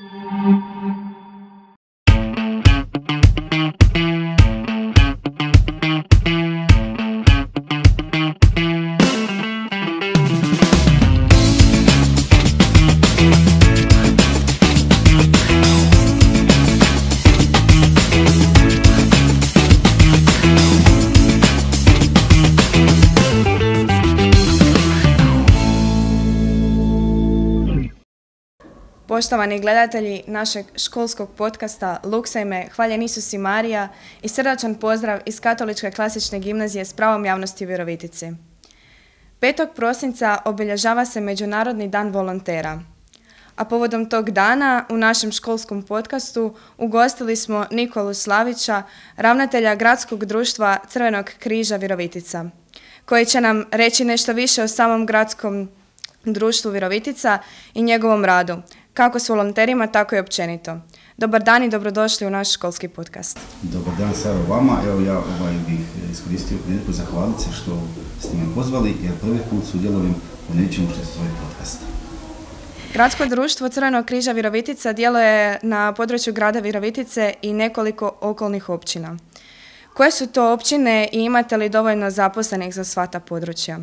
Poštovani gledatelji našeg školskog podcasta Luksaj me, hvaljen Isus i Marija i srdačan pozdrav iz Katoličke klasične gimnazije s pravom javnosti u Virovitici. 5. prosinca obilježava se Međunarodni dan volontera, a povodom tog dana u našem školskom podcastu ugostili smo Nikolu Slavića, ravnatelja Gradskog društva Crvenog križa Virovitica, koji će nam reći nešto više o samom Gradskom društvu Virovitica i njegovom radu, kako s volonterima, tako i općenito. Dobar dan i dobrodošli u naš školski podcast. Dobar dan Sara vama. Evo ja bih iskoristio priliku zahvaliti se što ste me pozvali, jer prvi put sudjelujem u nečemu što se zove podcast. Gradsko društvo Crvenog križa Virovitica djeluje na području grada Virovitice i nekoliko okolnih općina. Koje su to općine i imate li dovoljno zaposlenih za sva ta područja?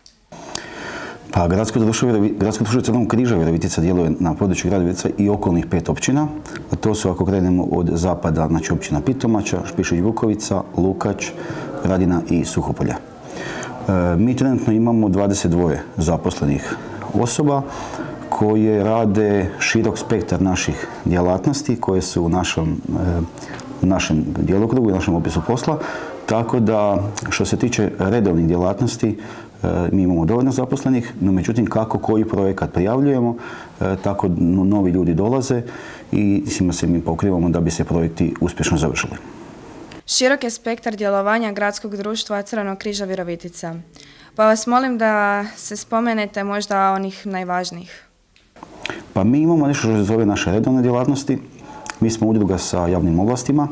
Pa, Gradsko društvo Crvenog križa Virovitica djeluje na području grada Virovitica i okolnih 5 općina. A to su, ako krenemo od zapada, znači općina Pitomača, Špišić-Bukovica, Lukač, Radina i Suhopolje. Mi trenutno imamo 22 zaposlenih osoba koje rade širok spektar naših djelatnosti koje su u našem djelokrugu i našem opisu posla. Tako da, što se tiče redovnih djelatnosti, mi imamo dovoljno zaposlenih, no međutim kako koji projekat prijavljujemo, tako novi ljudi dolaze i s njima se mi pokrivamo da bi se projekti uspješno završili. Širok je spektar djelovanja Gradskog društva Crvenog križa Virovitica. Pa vas molim da se spomenete možda onih najvažnijih. Pa mi imamo nešto što se zove naše redovne djelatnosti. Mi smo udruga sa javnim ovlastima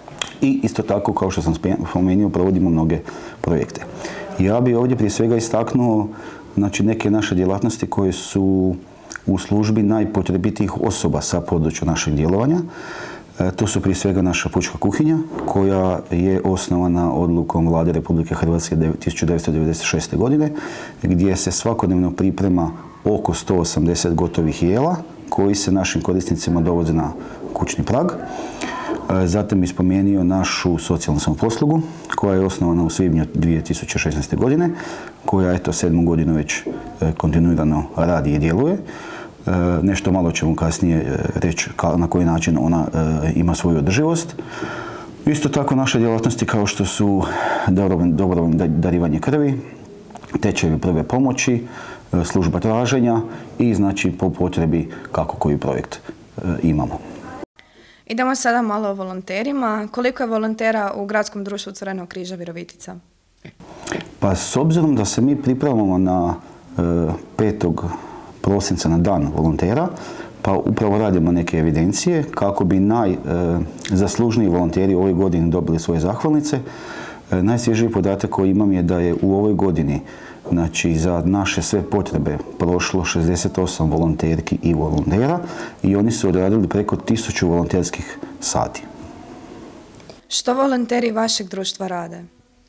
i isto tako, kao što sam spomenuo, provodimo mnoge projekte. Ja bih ovdje prije svega istaknuo neke naše djelatnosti koje su u službi najpotrebitijih osoba sa područja našeg djelovanja. To su prije svega naša pučka kuhinja koja je osnovana odlukom Vlade Republike Hrvatske 1996. godine gdje se svakodnevno priprema oko 180 gotovih jela koji se našim korisnicima dovoze na kućni prag. Zatim bih spomenuo našu socijalnu samoposlugu koja je osnovana u svibnju 2016. godine, koja 7. godinu već kontinuirano radi i djeluje. Nešto malo ćemo kasnije reći na koji način ona ima svoju održivost. Isto tako naše djelatnosti kao što su dobrovoljno darivanje krvi, tečajevi prve pomoći, služba traženja i znači po potrebi kako koji projekt imamo. Idemo sada malo o volonterima. Koliko je volontera u Gradskom društvu Crvenog križa Virovitica? Pa s obzirom da se mi pripremamo na 5. prosinca na dan volontera, pa upravo radimo neke evidencije kako bi najzaslužniji volonteri u ovoj godini dobili svoje zahvalnice. Najsvježiji podatak koji imam je da je u ovoj godini za naše sve potrebe prošlo 68 volonterki i volontera i oni su odradili preko 1000 volonterskih sati. Što volonteri vašeg društva rade?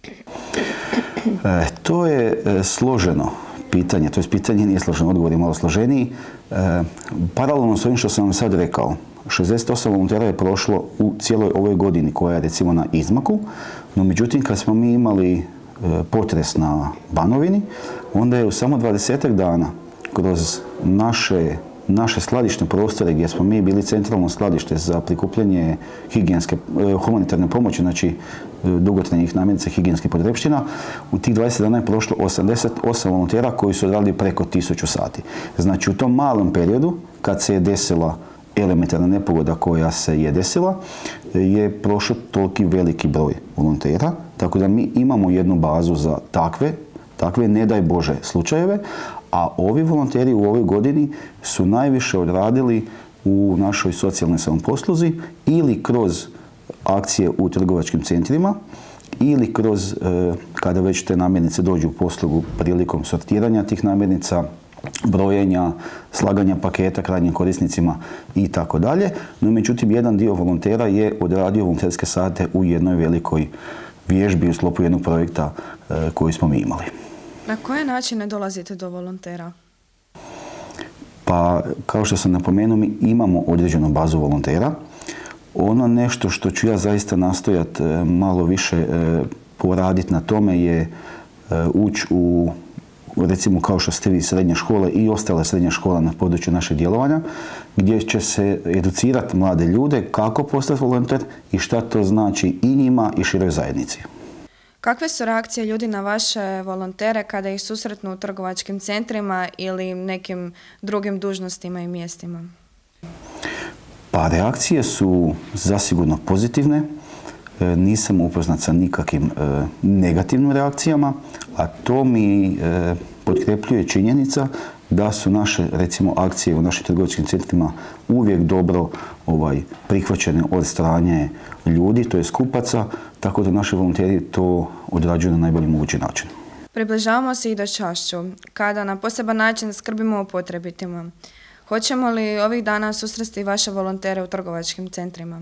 To je složeno pitanje, to je pitanje nije složeno, odgovor je malo složeniji. Paralelno s ovim što sam vam sad rekao, 68 volontera je prošlo u cijeloj ovoj godini koja je recimo na izmaku, no međutim kad smo mi imali potres na Banovini, onda je u samo 20 dana kroz naše skladišne prostore gdje smo mi bili centralno skladište za prikupljanje humanitarne pomoći, znači dugotrajnih namirnica higijenskih potrepština, u tih 20 dana je prošlo 88 volontera koji su odradili preko 1000 sati. Znači u tom malom periodu kad se je desila elementarna nepogoda koja se je desila, je prošao toliki veliki broj volontera, tako da mi imamo jednu bazu za takve ne daj Bože slučajeve, a ovi volonteri u ovoj godini su najviše odradili u našoj socijalnoj samoposluzi ili kroz akcije u trgovačkim centrima ili kroz, kada već te namirnice dođu u poslugu prilikom sortiranja tih namirnica, brojenja, slaganja paketa krajnjim korisnicima i tako dalje. No, međutim, jedan dio volontera je odradio volonterske sate u jednoj velikoj vježbi u sklopu jednog projekta koji smo mi imali. Na koje načine dolazite do volontera? Pa, kao što sam napomenuo, mi imamo određenu bazu volontera. Ono nešto što ću ja zaista nastojati malo više poraditi na tome je ući u, recimo kao što ste vi, srednje škole i ostale srednje škole na području našeg djelovanja, gdje će se educirati mlade ljude kako postati volonter i šta to znači i njima i široj zajednici. Kakve su reakcije ljudi na vaše volontere kada ih susretnu u trgovačkim centrima ili nekim drugim dužnostima i mjestima? Pa reakcije su zasigurno pozitivne. Nisam upoznat sa nikakvim negativnim reakcijama, a to mi potkrepljuje činjenica da su naše, recimo, akcije u našim trgovačkim centrima uvijek dobro prihvaćene od strane ljudi, to je kupaca, tako da naši volonteri to odrađuju na najbolji mogući način. Približavamo se i do Čašću, kada na poseban način skrbimo o potrebitima. Hoćemo li ovih dana susresti vaše volontere u trgovačkim centrima?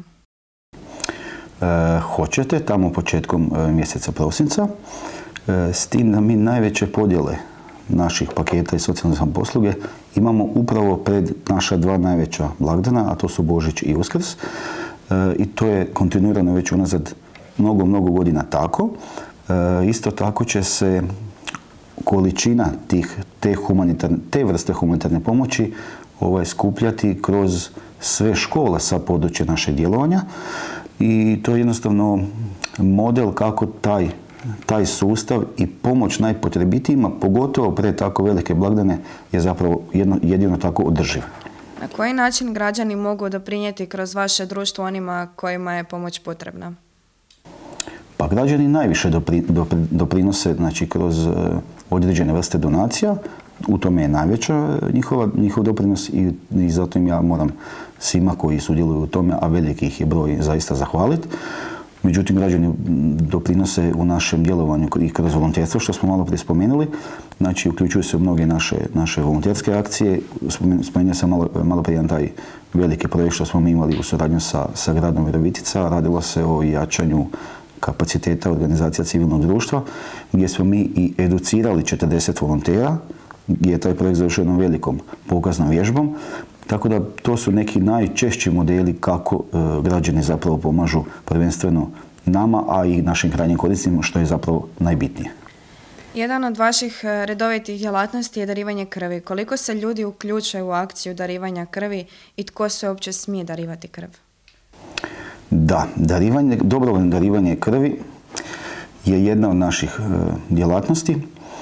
Hoćete, tamo početkom mjeseca prosinca, s tim da mi najveće podjele naših paketa i socijalne samoposluge imamo upravo pred naša dva najveća blagdana, a to su Božić i Uskrs. I to je kontinuirano već unazad mnogo godina tako. Isto tako će se količina te vrste humanitarne pomoći skupljati kroz sve škole sa područja našeg djelovanja. I to je jednostavno model kako taj sustav i pomoć najpotrebitijima, pogotovo pred tako velike blagdane, je zapravo jedino tako održiv. Na koji način građani mogu doprinijeti kroz vaše društvo onima kojima je pomoć potrebna? Pa građani najviše doprinose, znači, kroz određene vrste donacija. U tome je najveća njihov doprinos i zato im ja moram svima koji sudjeluju u tome, a veliki ih je broj, zaista zahvaliti. Međutim, građani doprinose u našem djelovanju i kroz volonterstvo, što smo malo prije spomenuli. Znači, uključuju se u mnoge naše volonterske akcije. Spomenuo sam malo prije jedan taj veliki projekt što smo mi imali u suradnju sa gradom Virovitica. Radilo se o jačanju kapaciteta organizacija civilnog društva, gdje smo mi i educirali 40 volontera, gdje je taj projekt završio jednom velikom pokaznom vježbom. Tako da to su neki najčešći modeli kako građani zapravo pomažu prvenstveno nama, a i našim krajnjim korisnicima, što je zapravo najbitnije. Jedan od vaših redovitih djelatnosti je darivanje krvi. Koliko se ljudi uključuje u akciju darivanja krvi i tko se uopće smije darivati krv? Da, dobrovoljno darivanje krvi je jedna od naših djelatnosti.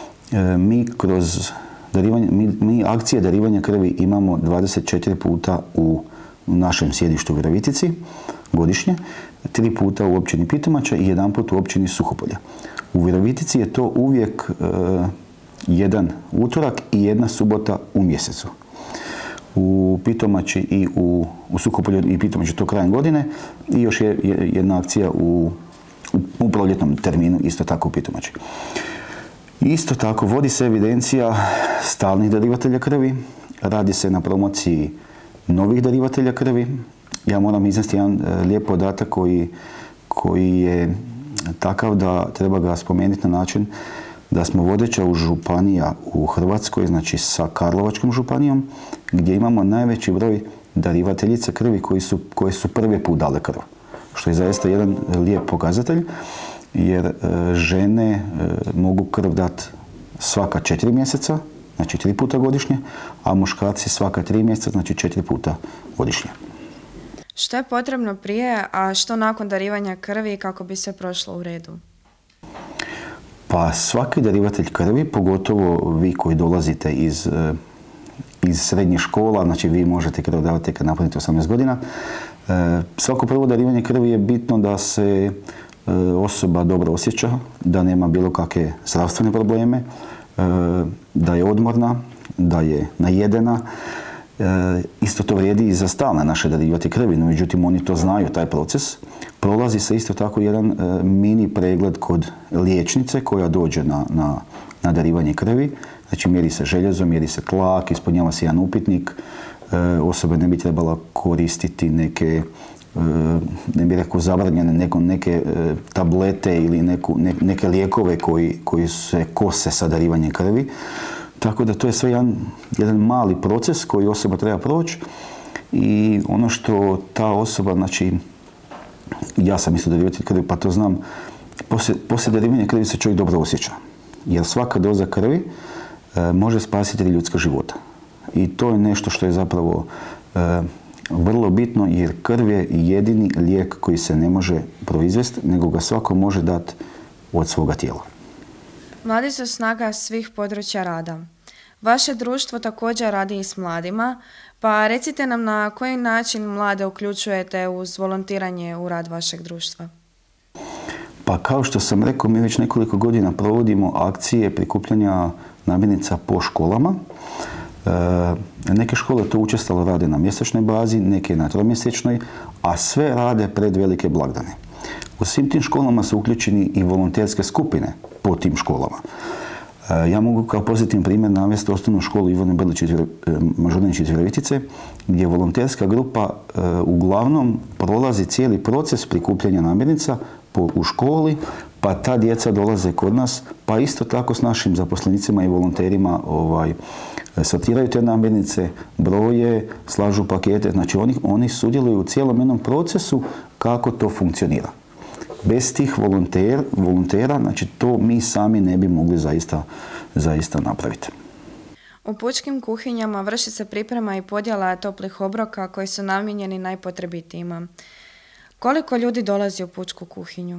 Mi akcije darivanja krvi imamo 24 puta u našem sjedištu u Virovitici godišnje, 3 puta u općini Pitomača i 1 put u općini Suhopolje. U Virovitici je to uvijek jedan utorak i jedna subota u mjesecu. U Pitomači i u Suhopolju i Pitomači to krajem godine i još je jedna akcija u proljetnom terminu, isto tako u Pitomači. Isto tako vodi se evidencija stalnih darivatelja krvi, radi se na promociji novih darivatelja krvi. Ja moram iznesti jedan lijep podatak koji je takav da treba ga spomenuti na način da smo vodeća u županija u Hrvatskoj, znači sa Karlovačkom županijom, gdje imamo najveći broj darivateljica krvi koje su prvi put dale krv. Što je zaista jedan lijep pokazatelj, jer žene mogu krv dati svaka 4 mjeseca, znači 3 puta godišnje, a muškarci svaka 3 mjeseca, znači 4 puta godišnje. Što je potrebno prije, a što nakon darivanja krvi kako bi sve prošlo u redu? Pa svaki darivatelj krvi, pogotovo vi koji dolazite iz srednjih škola, znači vi možete krv davati kad napunite 18 godina. Svako prvo darivanje krvi je bitno da se osoba dobro osjeća, da nema bilo kakve zdravstvene probleme, da je odmorna, da je najedena. Isto to vrijedi i za stalne naše darivatelje krvi, no međutim oni to znaju, taj proces. Prolazi se isto tako jedan mini pregled kod liječnice koja dođe na darivanje krvi. Znači mjeri se željezo, mjeri se tlak, ispunjava se jedan upitnik. Osoba ne bi trebala koristiti neke, ne bih rekao zabranjene, neke tablete ili neke lijekove koji se kose sa darivanjem krvi. Tako da to je sve jedan mali proces koji osoba treba proći i ono što ta osoba, znači ja sam isto darivatelj krvi pa to znam, poslije darivanja krvi se čovjek dobro osjeća. Jer svaka doza krvi može spasiti ljudska života. I to je nešto što je zapravo vrlo bitno jer krv je jedini lijek koji se ne može proizvesti, nego ga svako može dati od svoga tijela. Mladi su snaga svih područja rada. Vaše društvo također radi i s mladima, pa recite nam na koji način mlade uključujete uz volontiranje u rad vašeg društva. Pa kao što sam rekao, mi već nekoliko godina provodimo akcije prikupljanja namirnica po školama. Neke škole to učestalo rade na mjesečnoj bazi, neke na tromjesečnoj, a sve rade pred velike blagdane. U svim tim školama su uključeni i volonterske skupine po tim školama. Ja mogu kao pozitivan primjer navesti osnovnu školu Ivane Mažuranić iz Virovitice, gdje volonterska grupa uglavnom prolazi cijeli proces prikupljanja namirnica u školi, pa ta djeca dolaze kod nas, pa isto tako s našim zaposlenicima i volonterima sortiraju te namirnice, broje, slažu pakete, znači oni sudjeluju u cijelom jednom procesu kako to funkcionira. Bez tih volontera, znači to mi sami ne bi mogli zaista napraviti. U pučkim kuhinjama vrši se priprema i podjela toplih obroka koji su namijenjeni najpotrebitijima. Koliko ljudi dolazi u pučku kuhinju?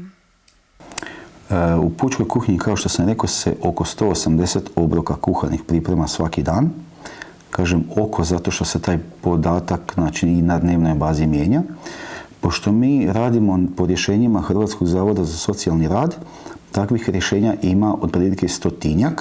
U pučkoj kuhinji, kao što sam rekao, se oko 180 obroka kuhanih priprema svaki dan. Kažem oko zato što se taj podatak znači, i na dnevnoj bazi mijenja. Pošto mi radimo po rješenjima Hrvatskog zavoda za socijalni rad, takvih rješenja ima otprilike 100-tinjak.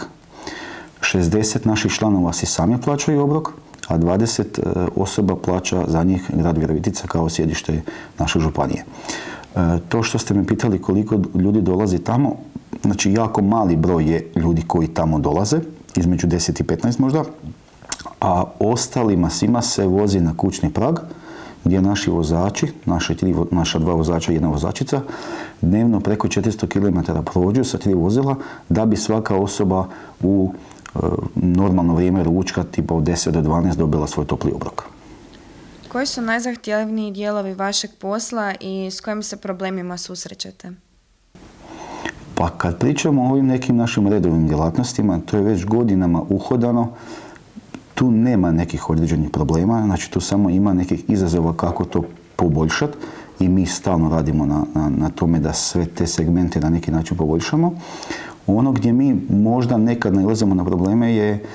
60 naših članova si sami plaćaju obrok, a 20 osoba plaća za njih grad Virovitica kao sjedište naše županije. To što ste me pitali koliko ljudi dolazi tamo, znači jako mali broj je ljudi koji tamo dolaze, između 10 i 15 možda, a ostalima svima se vozi na kućni prag, gdje naši vozači, naša 2 vozača i 1 vozačica, dnevno preko 400 km prođu sa 3 vozila, da bi svaka osoba u normalno vrijeme ručka, tipa od 10 do 12, dobila svoj topli obrok. Koji su najzahtjevniji dijelovi vašeg posla i s kojim se problemima susrećete? Pa kad pričamo o ovim nekim našim redovnim djelatnostima, to je već godinama uhodano, tu nema nekih određenih problema, znači tu samo ima nekih izazova kako to poboljšati i mi stalno radimo na tome da sve te segmente na neki način poboljšamo. Ono gdje mi možda nekad nailazimo na probleme je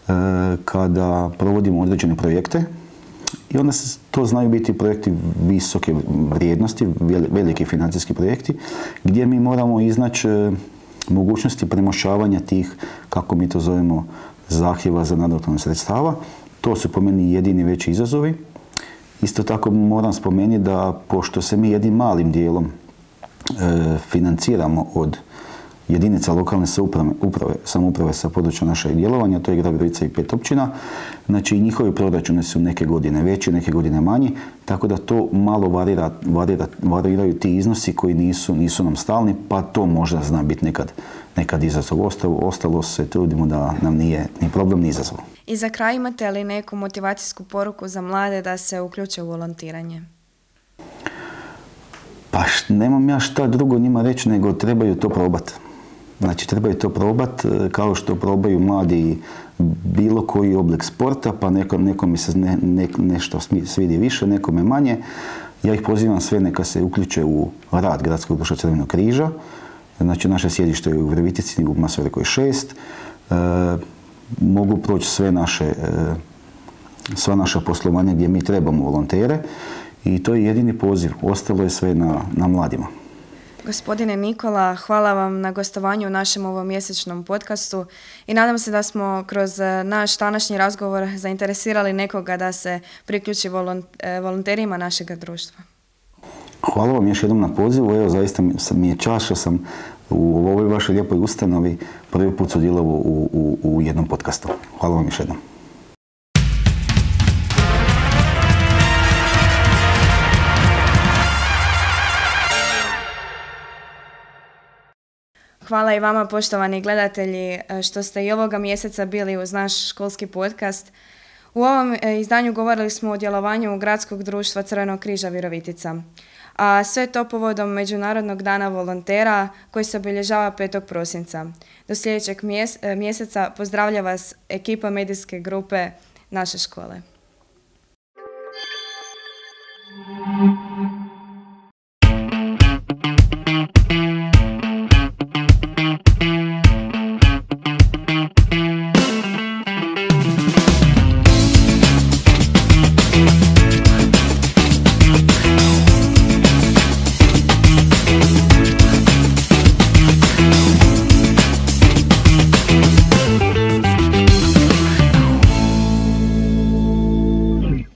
kada provodimo određene projekte i onda to znaju biti projekti visoke vrijednosti, veliki financijski projekti, gdje mi moramo iznaći mogućnosti premošćavanja tih, kako mi to zovemo, zahtjeva za nadoknadu sredstava. To su po meni jedini veći izazovi. Isto tako moram spomenuti da pošto se mi jednim malim dijelom financiramo od jedinica lokalne samouprave sa područja našeg djelovanja, to je grad Virovitica i 5 općina, znači i njihovi proračuni su neke godine veći, neke godine manji, tako da to malo variraju ti iznosi koji nisu nam stalni, pa to možda zna biti nekad izazov. Ostalo se trudimo da nam nije ni problem ni izazov. I za kraj imate li neku motivacijsku poruku za mlade da se uključe u volontiranje? Pa nemam ja šta drugo njima reći nego trebaju to probati. Znači trebaju to probati kao što probaju mladi bilo koji oblik sporta, pa nekom se nešto svidi više, nekome manje. Ja ih pozivam sve neka se uključe u rad Gradskog društva Crvenog križa. Znači naše sjedište je u Virovitici, u Masarekoj 6. Mogu proći sva naša poslovanja gdje mi trebamo volontere i to je jedini poziv. Ostalo je sve na mladima. Gospodine Nikola, hvala vam na gostovanju u našem ovomjesečnom podcastu i nadam se da smo kroz naš današnji razgovor zainteresirali nekoga da se priključi volonterima našeg društva. Hvala vam još jednom na pozivu. Evo, zaista mi je čast što sam u ovoj vašoj lijepoj ustanovi prvi put sudjelovao u jednom podcastu. Hvala vam još jednom. Hvala i vama, poštovani gledatelji, što ste i ovoga mjeseca bili uz naš školski podcast. U ovom izdanju govorili smo o djelovanju Gradskog društva Crvenog križa Virovitica. A sve to povodom Međunarodnog dana volontera koji se obilježava 5. prosinca. Do sljedećeg mjeseca pozdravlja vas ekipa medijske grupe naše škole.